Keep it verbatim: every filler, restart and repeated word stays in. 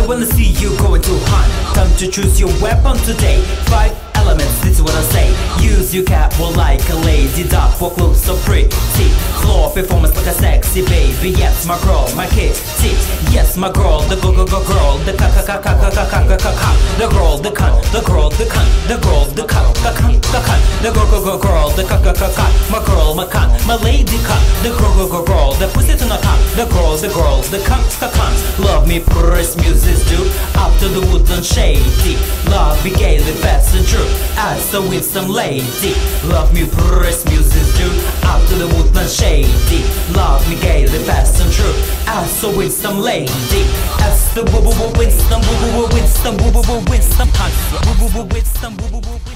I wanna see you going to hunt. Time to choose your weapon today. Five elements, this is what I say. Use your cap more like a lady. Duck walk look so pretty. Floor performance like a sexy baby. Yes, my girl, my kid. Yes, my girl, the go go go girl. The ka ka ka ka ka ka ka ka ka. The girl, the cunt, the girl, the cunt. The girl, the cunt, the cunt, the cunt. The go go go girl, the ka ka ka ka. My girl, my cunt, my lady cunt. The go go go girl, the pussy to the cunt. The girl, the girl, the cunt, the cunt. Love me, press music do. Up to the wood and shady. Love me gaily, fast and true. I so with some lady. Love me, press music do. Up to the wood and shady. Love me gaily, fast and true. I so with some lady. As the woo woo woo with some woo woo woo with some woo woo woo with some punch. Woo woo woo with some woo woo woo.